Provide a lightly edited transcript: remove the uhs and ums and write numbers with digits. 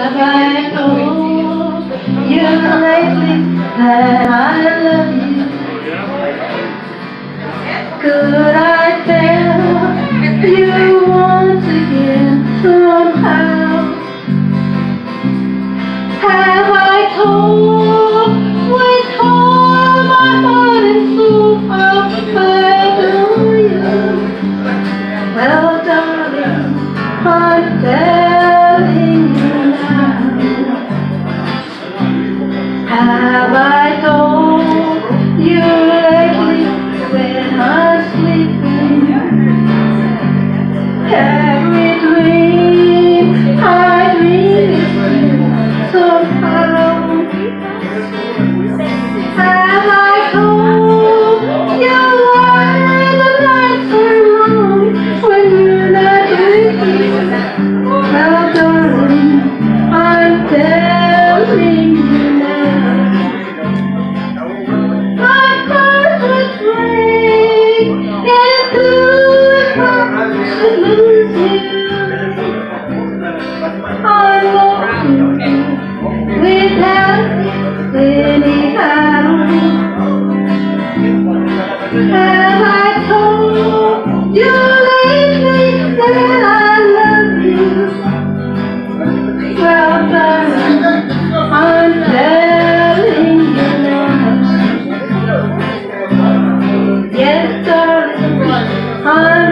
Have I told you lately that I love you? Could I tell you once again somehow? Have I told with all my heart and soul how I adore you? Well, darling, I'm telling you now. Have I told you lately when I'm sleeping? Every dream I dream is you somehow. Have I told you why the nights are long when you're not with me? Well, darling, I'm telling you now. My heart would break in two if I should lose you. I love you without anyhow. Have I told you lately that I love you? Well, darling, I'm telling you now. Yes, darling, I'm